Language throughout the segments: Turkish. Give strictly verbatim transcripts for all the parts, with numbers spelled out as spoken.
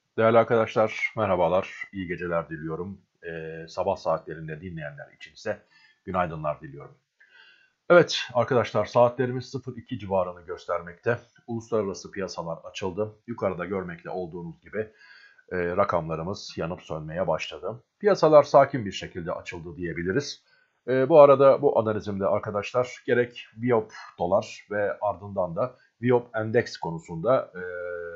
Değerli arkadaşlar, merhabalar, iyi geceler diliyorum. Ee, sabah saatlerinde dinleyenler için ise günaydınlar diliyorum. Evet arkadaşlar, saatlerimiz sıfır iki civarını göstermekte. Uluslararası piyasalar açıldı. Yukarıda görmekte olduğunuz gibi e, rakamlarımız yanıp sönmeye başladı. Piyasalar sakin bir şekilde açıldı diyebiliriz. E, bu arada bu analizimde arkadaşlar gerek Viyop dolar ve ardından da Viyop endeks konusunda e,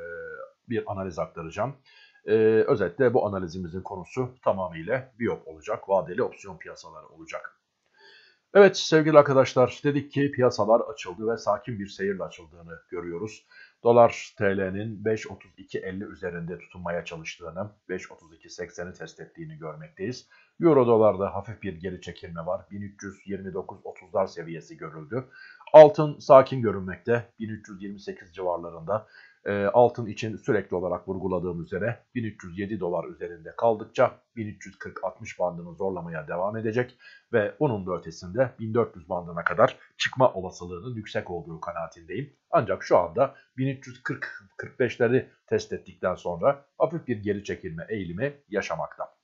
bir analiz aktaracağım. E, özetle bu analizimizin konusu tamamıyla Viyop olacak, vadeli opsiyon piyasaları olacak. Evet sevgili arkadaşlar, dedik ki piyasalar açıldı ve sakin bir seyirle açıldığını görüyoruz. Dolar T L'nin beş otuz iki elli üzerinde tutunmaya çalıştığını, beş otuz iki sekseni test ettiğini görmekteyiz. Euro dolarda hafif bir geri çekilme var. bin üç yüz yirmi dokuz otuzlar seviyesi görüldü. Altın sakin görünmekte. bin üç yüz yirmi sekiz civarlarında. E, altın için sürekli olarak vurguladığım üzere bin üç yüz yedi dolar üzerinde kaldıkça bin üç yüz kırk altmış bandını zorlamaya devam edecek ve onun da ötesinde bin dört yüz bandına kadar çıkma olasılığının yüksek olduğu kanaatindeyim. Ancak şu anda bin üç yüz kırk kırk beşleri test ettikten sonra hafif bir geri çekilme eğilimi yaşamakta.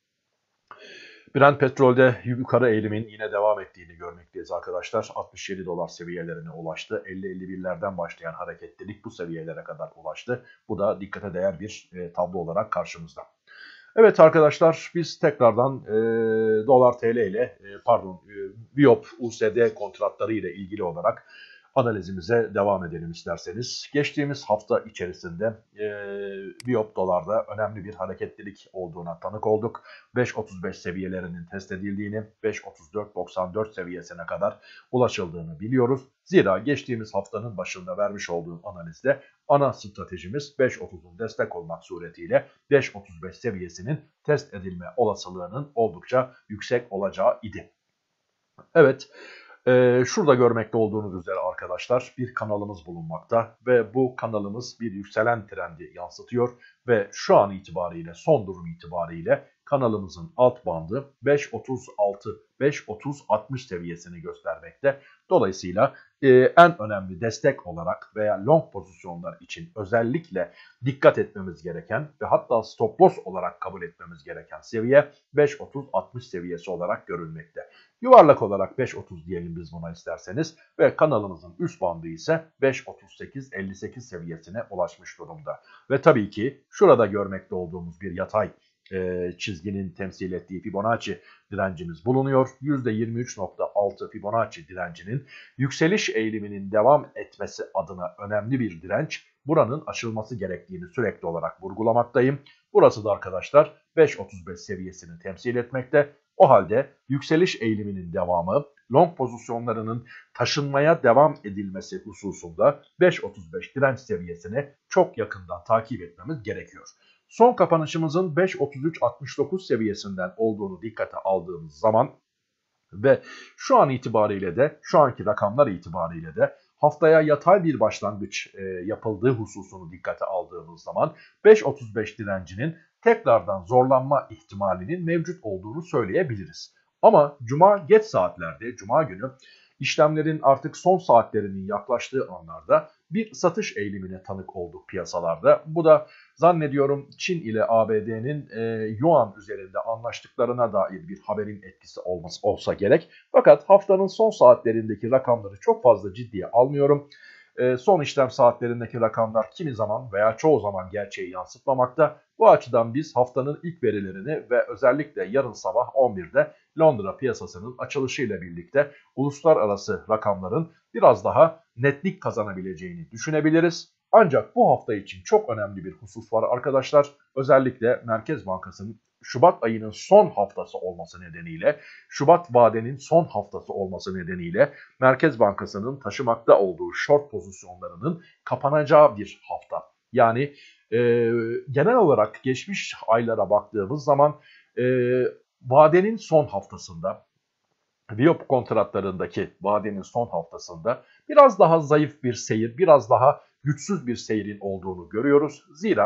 Brent petrolde yukarı eğilimin yine devam ettiğini görmekteyiz arkadaşlar. altmış yedi dolar seviyelerine ulaştı. elli elli birlerden başlayan hareketlilik bu seviyelere kadar ulaştı. Bu da dikkate değer bir e, tablo olarak karşımızda. Evet arkadaşlar biz tekrardan e, dolar T L ile e, pardon e, Viyop U S D kontratları ile ilgili olarak analizimize devam edelim isterseniz. Geçtiğimiz hafta içerisinde e, Viyop dolarda önemli bir hareketlilik olduğuna tanık olduk. beş otuz beş seviyelerinin test edildiğini, beş otuz dört doksan dört seviyesine kadar ulaşıldığını biliyoruz. Zira geçtiğimiz haftanın başında vermiş olduğum analizde ana stratejimiz beş otuzun destek olmak suretiyle beş otuz beş seviyesinin test edilme olasılığının oldukça yüksek olacağı idi. Evet, e, şurada görmekte olduğunuz üzere arkadaşlar bir kanalımız bulunmakta ve bu kanalımız bir yükselen trendi yansıtıyor ve şu an itibariyle son durum itibariyle kanalımızın alt bandı beş otuz altı beş otuz altmış seviyesini göstermekte. Dolayısıyla e, en önemli destek olarak veya long pozisyonlar için özellikle dikkat etmemiz gereken ve hatta stop loss olarak kabul etmemiz gereken seviye beş otuz altmış seviyesi olarak görülmekte. Yuvarlak olarak beş otuz diyelim biz buna isterseniz ve kanalımızın üst bandı ise beş otuz sekiz elli sekiz seviyesine ulaşmış durumda. Ve tabii ki şurada görmekte olduğumuz bir yatay e, çizginin temsil ettiği Fibonacci direncimiz bulunuyor. yüzde yirmi üç nokta altı Fibonacci direncinin yükseliş eğiliminin devam etmesi adına önemli bir direnç. Buranın aşılması gerektiğini sürekli olarak vurgulamaktayım. Burası da arkadaşlar beş otuz beş seviyesini temsil etmekte. O halde yükseliş eğiliminin devamı, long pozisyonlarının taşınmaya devam edilmesi hususunda beş otuz beş direnç seviyesini çok yakından takip etmemiz gerekiyor. Son kapanışımızın beş otuz üç altmış dokuz seviyesinden olduğunu dikkate aldığımız zaman ve şu an itibariyle de şu anki rakamlar itibariyle de haftaya yatay bir başlangıç e, yapıldığı hususunu dikkate aldığımız zaman beş otuz beş direncinin tekrardan zorlanma ihtimalinin mevcut olduğunu söyleyebiliriz. Ama cuma geç saatlerde, cuma günü işlemlerin artık son saatlerinin yaklaştığı anlarda bir satış eğilimine tanık olduk piyasalarda. Bu da zannediyorum Çin ile A B D'nin e, Yuan üzerinde anlaştıklarına dair bir haberin etkisi olması olsa gerek. Fakat haftanın son saatlerindeki rakamları çok fazla ciddiye almıyorum. E, son işlem saatlerindeki rakamlar kimi zaman veya çoğu zaman gerçeği yansıtmamakta. Bu açıdan biz haftanın ilk verilerini ve özellikle yarın sabah on birde Londra piyasasının açılışıyla birlikte uluslararası rakamların biraz daha netlik kazanabileceğini düşünebiliriz. Ancak bu hafta için çok önemli bir husus var arkadaşlar. Özellikle Merkez Bankası'nın Şubat ayının son haftası olması nedeniyle, Şubat vadenin son haftası olması nedeniyle Merkez Bankası'nın taşımakta olduğu short pozisyonlarının kapanacağı bir hafta. Yani e, genel olarak geçmiş aylara baktığımız zaman e, vadenin son haftasında, Viyop kontratlarındaki vadenin son haftasında biraz daha zayıf bir seyir, biraz daha güçsüz bir seyrin olduğunu görüyoruz. Zira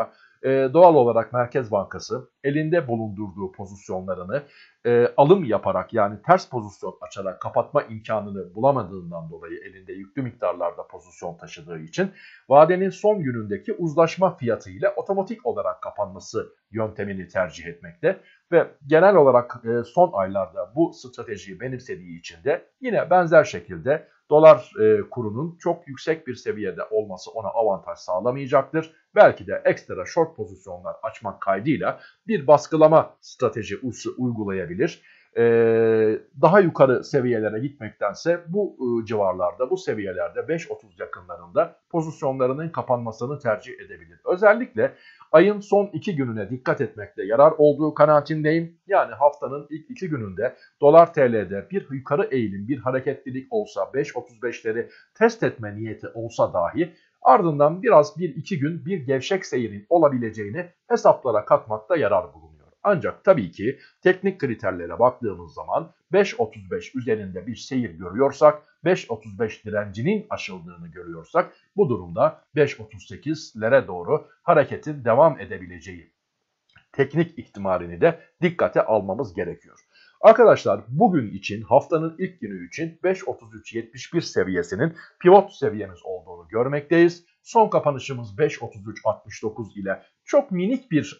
e, doğal olarak Merkez Bankası elinde bulundurduğu pozisyonlarını e, alım yaparak, yani ters pozisyon açarak kapatma imkanını bulamadığından dolayı, elinde yüklü miktarlarda pozisyon taşıdığı için vadenin son günündeki uzlaşma fiyatı ile otomatik olarak kapanması yöntemini tercih etmekte ve genel olarak e, son aylarda bu stratejiyi benimsediği için de yine benzer şekilde dolar e, kurunun çok yüksek bir seviyede olması ona avantaj sağlamayacaktır. Belki de ekstra short pozisyonlar açmak kaydıyla bir baskılama strateji uygulayabilir. E, daha yukarı seviyelere gitmektense bu e, civarlarda, bu seviyelerde beş otuz yakınlarında pozisyonlarının kapanmasını tercih edebilir. Özellikle ayın son iki gününe dikkat etmekte yarar olduğu kanaatindeyim. Yani haftanın ilk iki gününde dolar T L'de bir yukarı eğilim, bir hareketlilik olsa, beş otuz beşleri test etme niyeti olsa dahi ardından biraz bir iki gün bir gevşek seyrin olabileceğini hesaplara katmakta yarar bulunuyor. Ancak tabii ki teknik kriterlere baktığımız zaman beş otuz beş üzerinde bir seyir görüyorsak, beş otuz beş direncinin aşıldığını görüyorsak bu durumda beş otuz sekizlere doğru hareketin devam edebileceği teknik ihtimalini de dikkate almamız gerekiyor. Arkadaşlar bugün için, haftanın ilk günü için beş otuz üç yetmiş bir seviyesinin pivot seviyemiz olduğunu görmekteyiz. Son kapanışımız beş otuz üç altmış dokuz ile çok minik bir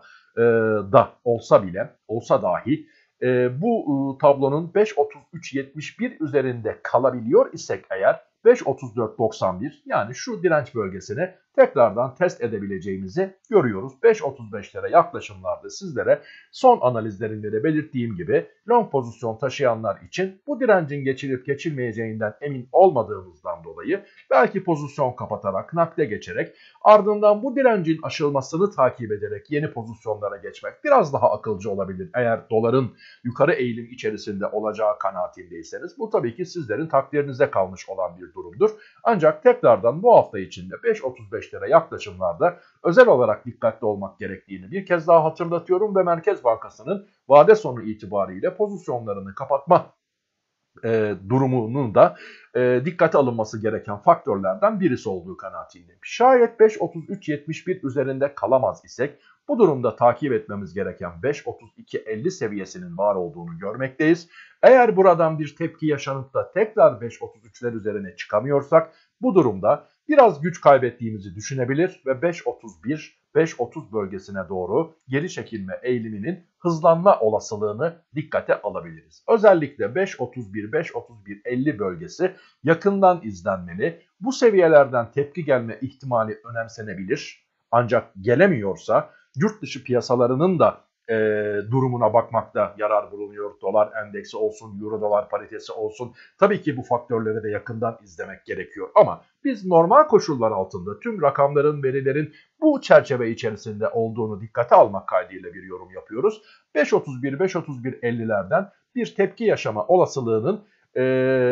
aşağıda olsa bile, olsa dahi e, bu e, tablonun beş otuz üç yetmiş bir üzerinde kalabiliyor isek eğer beş otuz dört doksan bir, yani şu direnç bölgesini tekrardan test edebileceğimizi görüyoruz. beş otuz beşlere yaklaşımlarda sizlere son analizlerimde de belirttiğim gibi long pozisyon taşıyanlar için bu direncin geçilip geçilmeyeceğinden emin olmadığımızdan dolayı belki pozisyon kapatarak, nakde geçerek, ardından bu direncin aşılmasını takip ederek yeni pozisyonlara geçmek biraz daha akılcı olabilir. Eğer doların yukarı eğilim içerisinde olacağı kanaatindeyseniz bu tabii ki sizlerin takdirinize kalmış olan bir durumdur. Ancak tekrardan bu hafta içinde beş otuz beşlere yaklaşımlarda özel olarak dikkatli olmak gerektiğini bir kez daha hatırlatıyorum ve Merkez Bankası'nın vade sonu itibariyle pozisyonlarını kapatma e, durumunun da e, dikkate alınması gereken faktörlerden birisi olduğu kanaatindeyim. Şayet beş otuz üç yetmiş bir üzerinde kalamaz isek bu durumda takip etmemiz gereken beş otuz iki elli seviyesinin var olduğunu görmekteyiz. Eğer buradan bir tepki yaşanıp da tekrar beş otuz üçler üzerine çıkamıyorsak bu durumda biraz güç kaybettiğimizi düşünebilir ve beş otuz bir beş otuz bölgesine doğru geri çekilme eğiliminin hızlanma olasılığını dikkate alabiliriz. Özellikle beş otuz bir beş otuz bir elli bölgesi yakından izlenmeli. Bu seviyelerden tepki gelme ihtimali önemsenebilir. Ancak gelemiyorsa yurt dışı piyasalarının da e, durumuna bakmakta yarar bulunuyor. Dolar endeksi olsun, euro dolar paritesi olsun. Tabii ki bu faktörleri de yakından izlemek gerekiyor. Ama biz normal koşullar altında tüm rakamların, verilerin bu çerçeve içerisinde olduğunu dikkate almak kaydıyla bir yorum yapıyoruz. beş otuz bir beş otuz bir ellilerden bir tepki yaşama olasılığının e,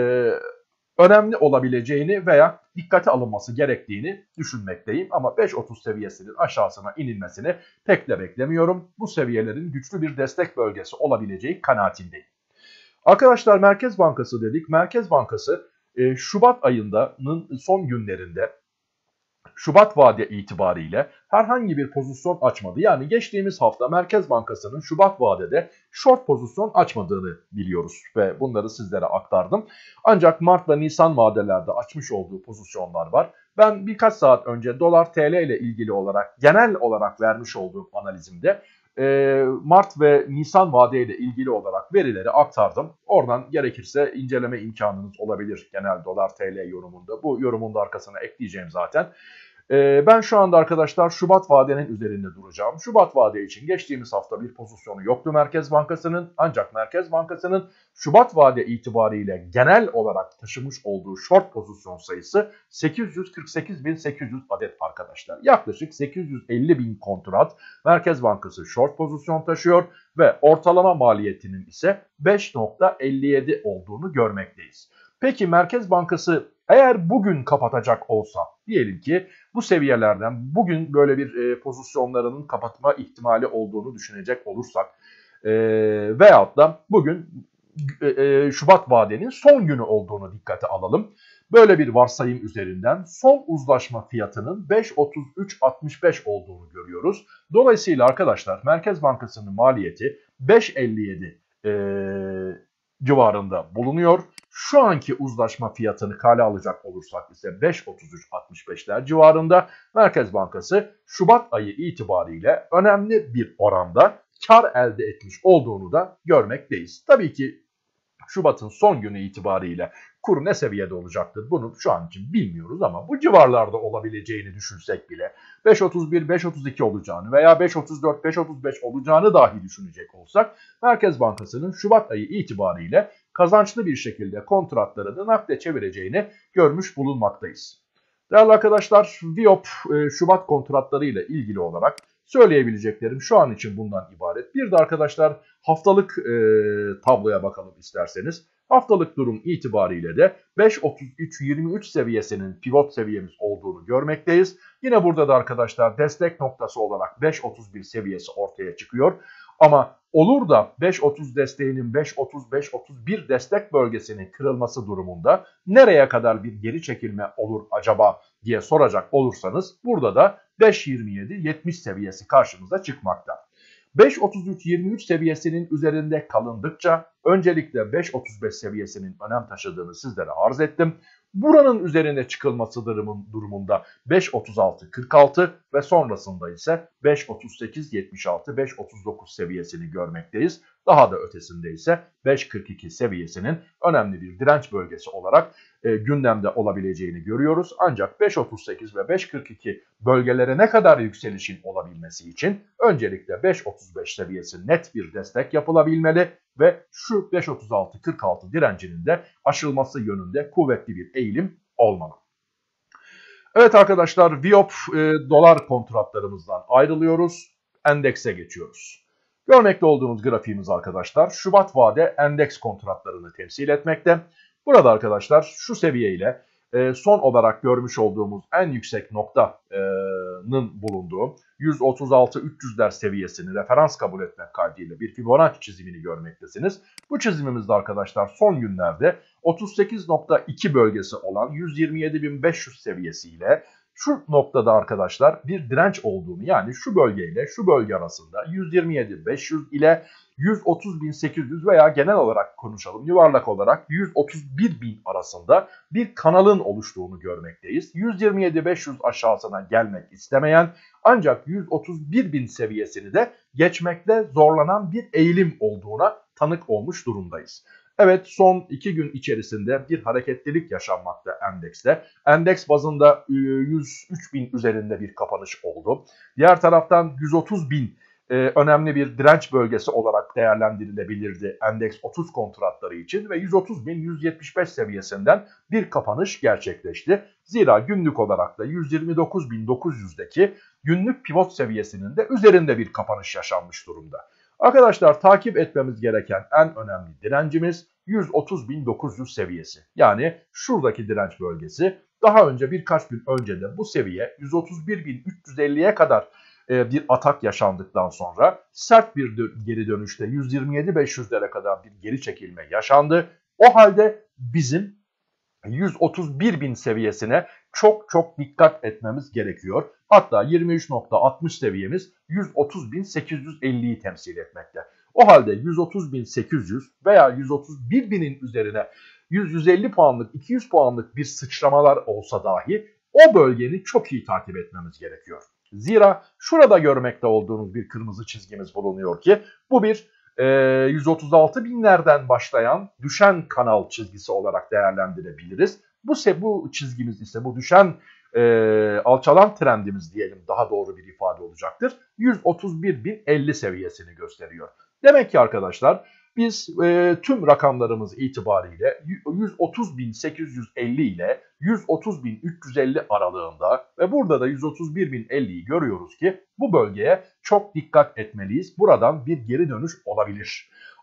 önemli olabileceğini veya dikkate alınması gerektiğini düşünmekteyim. Ama beş otuz seviyesinin aşağısına inilmesini pek de beklemiyorum. Bu seviyelerin güçlü bir destek bölgesi olabileceği kanaatindeyim. Arkadaşlar Merkez Bankası dedik. Merkez Bankası e, Şubat ayının son günlerinde Şubat vade itibariyle herhangi bir pozisyon açmadı. Yani geçtiğimiz hafta Merkez Bankası'nın Şubat vadede short pozisyon açmadığını biliyoruz ve bunları sizlere aktardım. Ancak Mart ve Nisan vadelerde açmış olduğu pozisyonlar var. Ben birkaç saat önce dolar T L ile ilgili olarak genel olarak vermiş olduğum analizimde Mart ve Nisan vadeyle ilgili olarak verileri aktardım. Oradan gerekirse inceleme imkanınız olabilir genel dolar T L yorumunda. Bu yorumun da arkasına ekleyeceğim zaten. Ben şu anda arkadaşlar Şubat vadenin üzerinde duracağım. Şubat vade için geçtiğimiz hafta bir pozisyonu yoktu Merkez Bankası'nın. Ancak Merkez Bankası'nın Şubat vade itibariyle genel olarak taşımış olduğu short pozisyon sayısı sekiz yüz kırk sekiz bin sekiz yüz adet arkadaşlar. Yaklaşık sekiz yüz elli bin kontrat Merkez Bankası short pozisyon taşıyor ve ortalama maliyetinin ise beş nokta elli yedi olduğunu görmekteyiz. Peki Merkez Bankası eğer bugün kapatacak olsa, diyelim ki bu seviyelerden bugün böyle bir e, pozisyonlarının kapatma ihtimali olduğunu düşünecek olursak e, veyahut da bugün e, Şubat vadenin son günü olduğunu dikkate alalım. Böyle bir varsayım üzerinden son uzlaşma fiyatının beş otuz üç altmış beş olduğunu görüyoruz. Dolayısıyla arkadaşlar Merkez Bankası'nın maliyeti beş elli yedi e, civarında bulunuyor. Şu anki uzlaşma fiyatını kale alacak olursak ise beş otuz üç altmış beşler civarında. Merkez Bankası Şubat ayı itibariyle önemli bir oranda kar elde etmiş olduğunu da görmekteyiz. Tabii ki Şubat'ın son günü itibariyle kur ne seviyede olacaktır bunu şu an için bilmiyoruz ama bu civarlarda olabileceğini düşünsek bile beş otuz bir beş otuz iki olacağını veya beş otuz dört beş otuz beş olacağını dahi düşünecek olsak Merkez Bankası'nın Şubat ayı itibariyle kazançlı bir şekilde kontratlarını nakde çevireceğini görmüş bulunmaktayız. Değerli arkadaşlar, Viyop Şubat kontratları ile ilgili olarak söyleyebileceklerim şu an için bundan ibaret. Bir de arkadaşlar haftalık e, tabloya bakalım isterseniz. Haftalık durum itibariyle de beş otuz üç yirmi üç seviyesinin pivot seviyemiz olduğunu görmekteyiz. Yine burada da arkadaşlar destek noktası olarak beş otuz bir seviyesi ortaya çıkıyor. Ama olur da beş otuz desteğinin beş otuz beş otuz bir destek bölgesinin kırılması durumunda nereye kadar bir geri çekilme olur acaba diye soracak olursanız burada da beş yirmi yedi yetmiş seviyesi karşımıza çıkmakta. beş otuz üç yirmi üç seviyesinin üzerinde kalındıkça öncelikle beş otuz beş seviyesinin önem taşıdığını sizlere arz ettim. Buranın üzerine çıkılması durumunda beş otuz altı kırk altı ve sonrasında ise beş otuz sekiz yetmiş altı beş otuz dokuz seviyesini görmekteyiz. Daha da ötesinde ise beş kırk iki seviyesinin önemli bir direnç bölgesi olarak e, gündemde olabileceğini görüyoruz. Ancak beş otuz sekiz ve beş kırk iki bölgelere ne kadar yükselişin olabilmesi için öncelikle beş otuz beş seviyesi net bir destek yapılabilmeli ve şu beş otuz altı kırk altı direncinin de aşılması yönünde kuvvetli bir eğilim olmalı. Evet arkadaşlar, Viyop e, dolar kontratlarımızdan ayrılıyoruz. Endekse geçiyoruz. Görmekte olduğunuz grafiğimiz arkadaşlar Şubat vade endeks kontratlarını temsil etmekte. Burada arkadaşlar şu seviyeyle e, son olarak görmüş olduğumuz en yüksek noktanın bulunduğu yüz otuz altı üç yüzler seviyesini referans kabul etmek kaydıyla bir Fibonacci çizimini görmektesiniz. Bu çizimimizde arkadaşlar son günlerde otuz sekiz nokta iki bölgesi olan yüz yirmi yedi bin beş yüz seviyesiyle şu noktada arkadaşlar bir direnç olduğunu, yani şu bölgeyle şu bölge arasında yüz yirmi yedi bin beş yüz ile yüz otuz bin sekiz yüz veya genel olarak konuşalım yuvarlak olarak yüz otuz bir bin arasında bir kanalın oluştuğunu görmekteyiz. yüz yirmi yedi bin beş yüz aşağısına gelmek istemeyen ancak yüz otuz bir bin seviyesini de geçmekte zorlanan bir eğilim olduğuna tanık olmuş durumdayız. Evet, son iki gün içerisinde bir hareketlilik yaşanmakta endekste. Endeks bazında yüz üç bin üzerinde bir kapanış oldu. Diğer taraftan yüz otuz bin e, önemli bir direnç bölgesi olarak değerlendirilebilirdi endeks otuz kontratları için ve yüz otuz bin yüz yetmiş beş seviyesinden bir kapanış gerçekleşti. Zira günlük olarak da yüz yirmi dokuz bin dokuz yüzdeki günlük pivot seviyesinin de üzerinde bir kapanış yaşanmış durumda. Arkadaşlar takip etmemiz gereken en önemli direncimiz yüz otuz bin dokuz yüz seviyesi. Yani şuradaki direnç bölgesi. Daha önce birkaç gün önce de bu seviye yüz otuz bir bin üç yüz elliye kadar e, bir atak yaşandıktan sonra sert bir dö geri dönüşte yüz yirmi yedi bin beş yüzlere kadar bir geri çekilme yaşandı. O halde bizim yüz otuz bir bin seviyesine çok çok dikkat etmemiz gerekiyor. Hatta yirmi üç nokta altmış seviyemiz yüz otuz bin sekiz yüz elliyi temsil etmekte. O halde yüz otuz bin sekiz yüz veya yüz otuz bir binin üzerine yüz yüz elli puanlık iki yüz puanlık bir sıçramalar olsa dahi o bölgeni çok iyi takip etmemiz gerekiyor. Zira şurada görmekte olduğunuz bir kırmızı çizgimiz bulunuyor ki bu bir yüz otuz altı binlerden başlayan düşen kanal çizgisi olarak değerlendirebiliriz. Bu, bu çizgimiz ise bu düşen e, alçalan trendimiz diyelim, daha doğru bir ifade olacaktır. yüz otuz bir bin elli seviyesini gösteriyor. Demek ki arkadaşlar biz e, tüm rakamlarımız itibariyle yüz otuz bin sekiz yüz elli ile yüz otuz bin üç yüz elli aralığında ve burada da yüz otuz bir bin elliyi görüyoruz ki bu bölgeye çok dikkat etmeliyiz. Buradan bir geri dönüş olabilir.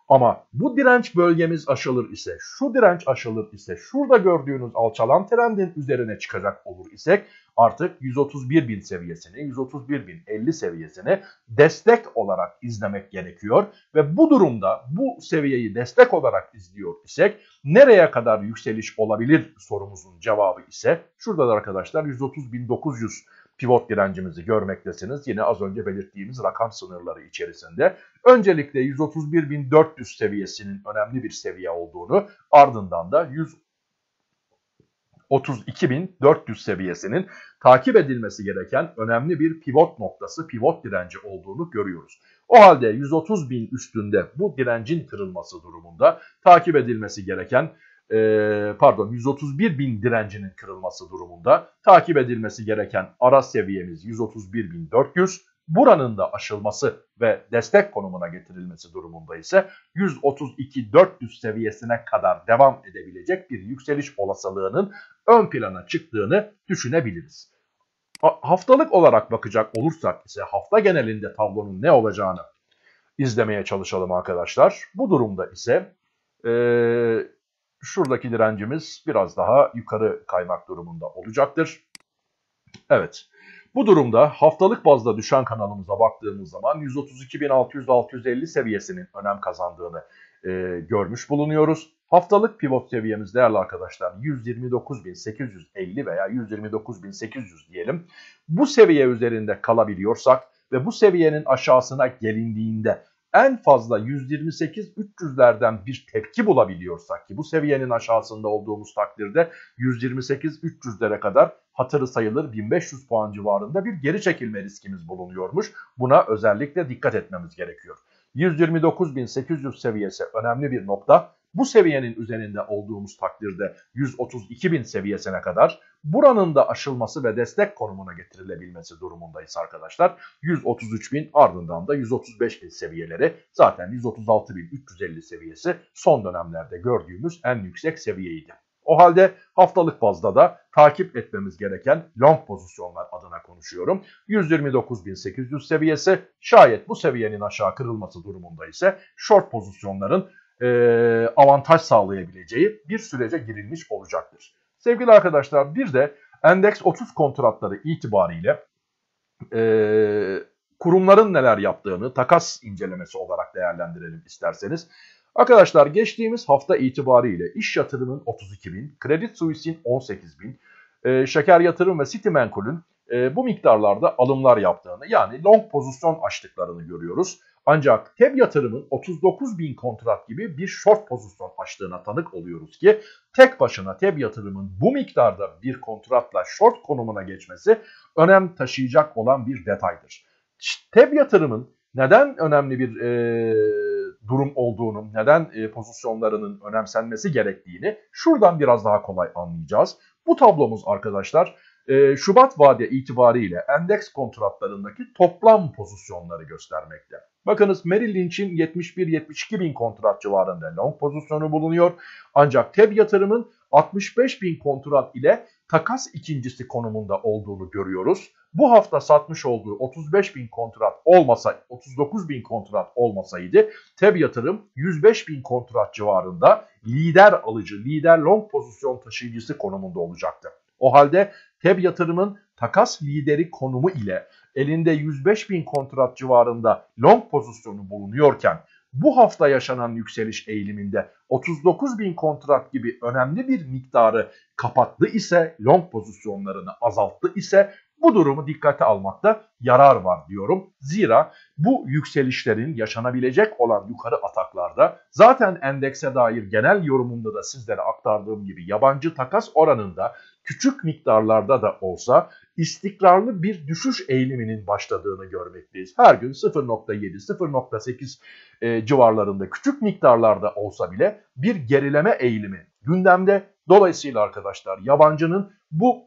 Ama bu direnç bölgemiz aşılır ise, şu direnç aşılır ise, şurada gördüğünüz alçalan trendin üzerine çıkacak olur isek artık yüz otuz bir bin seviyesini, yüz otuz bir bin elli seviyesini destek olarak izlemek gerekiyor. Ve bu durumda bu seviyeyi destek olarak izliyor isek nereye kadar yükseliş olabilir sorumuzun cevabı ise şurada da arkadaşlar yüz otuz bin dokuz yüz pivot direncimizi görmektesiniz. Yine az önce belirttiğimiz rakam sınırları içerisinde. Öncelikle yüz otuz bir bin dört yüz seviyesinin önemli bir seviye olduğunu, ardından da yüz otuz iki bin dört yüz seviyesinin takip edilmesi gereken önemli bir pivot noktası, pivot direnci olduğunu görüyoruz. O halde yüz otuz bin üstünde bu direncin kırılması durumunda takip edilmesi gereken pardon yüz otuz bir bin direncinin kırılması durumunda takip edilmesi gereken ara seviyemiz yüz otuz bir bin dört yüz, buranın da aşılması ve destek konumuna getirilmesi durumunda ise yüz otuz iki bin dört yüz seviyesine kadar devam edebilecek bir yükseliş olasılığının ön plana çıktığını düşünebiliriz. Haftalık olarak bakacak olursak ise hafta genelinde tablonun ne olacağını izlemeye çalışalım arkadaşlar. Bu durumda ise ee, şuradaki direncimiz biraz daha yukarı kaymak durumunda olacaktır. Evet. Bu durumda haftalık bazda düşen kanalımıza baktığımız zaman yüz otuz iki bin altı yüz altı yüz elli seviyesinin önem kazandığını e, görmüş bulunuyoruz. Haftalık pivot seviyemiz değerli arkadaşlar yüz yirmi dokuz bin sekiz yüz elli veya yüz yirmi dokuz bin sekiz yüz diyelim. Bu seviye üzerinde kalabiliyorsak ve bu seviyenin aşağısına gelindiğinde en fazla yüz yirmi sekiz bin üç yüzlerden bir tepki bulabiliyorsak ki bu seviyenin aşağısında olduğumuz takdirde yüz yirmi sekiz bin üç yüzlere kadar hatırı sayılır bin beş yüz puan civarında bir geri çekilme riskimiz bulunuyormuş. Buna özellikle dikkat etmemiz gerekiyor. yüz yirmi dokuz bin sekiz yüz seviyesi önemli bir nokta. Bu seviyenin üzerinde olduğumuz takdirde yüz otuz iki bin seviyesine kadar buranın da aşılması ve destek konumuna getirilebilmesi durumundayız arkadaşlar. yüz otuz üç bin ardından da yüz otuz beş bin seviyeleri, zaten yüz otuz altı bin üç yüz elli seviyesi son dönemlerde gördüğümüz en yüksek seviyeydi. O halde haftalık bazda da takip etmemiz gereken long pozisyonlar adına konuşuyorum. yüz yirmi dokuz bin sekiz yüz seviyesi, şayet bu seviyenin aşağı kırılması durumunda ise short pozisyonların e, avantaj sağlayabileceği bir sürece girilmiş olacaktır. Sevgili arkadaşlar, bir de endeks otuz kontratları itibariyle e, kurumların neler yaptığını takas incelemesi olarak değerlendirelim isterseniz. Arkadaşlar, geçtiğimiz hafta itibariyle İş Yatırım'ın otuz iki bin, Credit Suisse'in on sekiz bin, e, Şeker Yatırım ve Citimenkul'ün e, bu miktarlarda alımlar yaptığını, yani long pozisyon açtıklarını görüyoruz. Ancak T E B Yatırım'ın otuz dokuz bin kontrat gibi bir short pozisyon açtığına tanık oluyoruz ki tek başına T E B Yatırım'ın bu miktarda bir kontratla short konumuna geçmesi önem taşıyacak olan bir detaydır. T E B Yatırım'ın neden önemli bir e, durum olduğunu, neden e, pozisyonlarının önemsenmesi gerektiğini şuradan biraz daha kolay anlayacağız. Bu tablomuz arkadaşlar e, Şubat vade itibariyle endeks kontratlarındaki toplam pozisyonları göstermekte. Bakınız, Merrill Lynch'in yetmiş bir yetmiş iki bin kontrat civarında long pozisyonu bulunuyor. Ancak T E B Yatırım'ın altmış beş bin kontrat ile takas ikincisi konumunda olduğunu görüyoruz. Bu hafta satmış olduğu otuz beş bin kontrat olmasa, otuz dokuz bin kontrat olmasaydı T E B Yatırım yüz beş bin kontrat civarında lider alıcı, lider long pozisyon taşıyıcısı konumunda olacaktı. O halde T E B Yatırım'ın takas lideri konumu ile elinde yüz beş bin kontrat civarında long pozisyonu bulunuyorken bu hafta yaşanan yükseliş eğiliminde otuz dokuz bin kontrat gibi önemli bir miktarı kapattı ise, long pozisyonlarını azalttı ise bu durumu dikkate almakta yarar var diyorum. Zira bu yükselişlerin yaşanabilecek olan yukarı ataklarda zaten endekse dair genel yorumumda da sizlere aktardığım gibi yabancı takas oranında küçük miktarlarda da olsa istikrarlı bir düşüş eğiliminin başladığını görmekteyiz. Her gün sıfır nokta yedi sıfır nokta sekiz e, civarlarında küçük miktarlarda olsa bile bir gerileme eğilimi gündemde. Dolayısıyla arkadaşlar, yabancının bu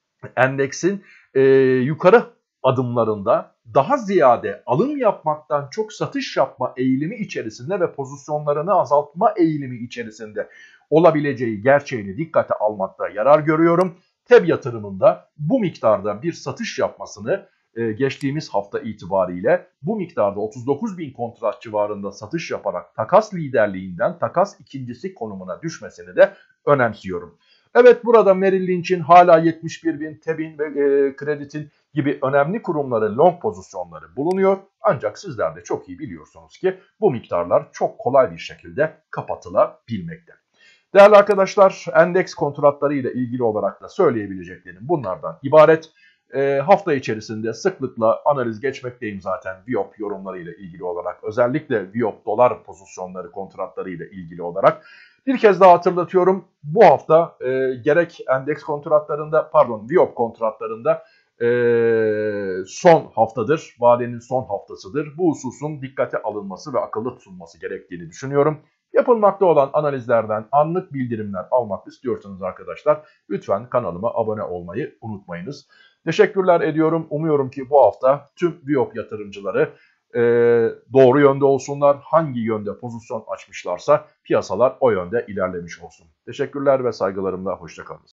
endeksin e, yukarı adımlarında daha ziyade alım yapmaktan çok satış yapma eğilimi içerisinde ve pozisyonlarını azaltma eğilimi içerisinde olabileceği gerçeğini dikkate almakta yarar görüyorum. T E B Yatırımında bu miktarda bir satış yapmasını e, geçtiğimiz hafta itibariyle bu miktarda otuz dokuz bin kontrat civarında satış yaparak takas liderliğinden takas ikincisi konumuna düşmesini de önemsiyorum. Evet, burada Merrill Lynch'in hala yetmiş bir bin, Tebin ve e, Credit'in gibi önemli kurumların long pozisyonları bulunuyor. Ancak sizler de çok iyi biliyorsunuz ki bu miktarlar çok kolay bir şekilde kapatılabilmekte. Değerli arkadaşlar, endeks kontratları ile ilgili olarak da söyleyebileceklerim bunlardan ibaret. E, hafta içerisinde sıklıkla analiz geçmekteyim zaten Viyop yorumları ile ilgili olarak. Özellikle Viyop dolar pozisyonları kontratları ile ilgili olarak. Bir kez daha hatırlatıyorum, bu hafta e, gerek endeks kontratlarında, pardon Viyop kontratlarında e, son haftadır, vadenin son haftasıdır. Bu hususun dikkate alınması ve akılda tutulması gerektiğini düşünüyorum. Yapılmakta olan analizlerden anlık bildirimler almak istiyorsanız arkadaşlar, lütfen kanalıma abone olmayı unutmayınız. Teşekkürler ediyorum. Umuyorum ki bu hafta tüm Viyop yatırımcıları e, doğru yönde olsunlar. Hangi yönde pozisyon açmışlarsa piyasalar o yönde ilerlemiş olsun. Teşekkürler ve saygılarımla hoşça kalın.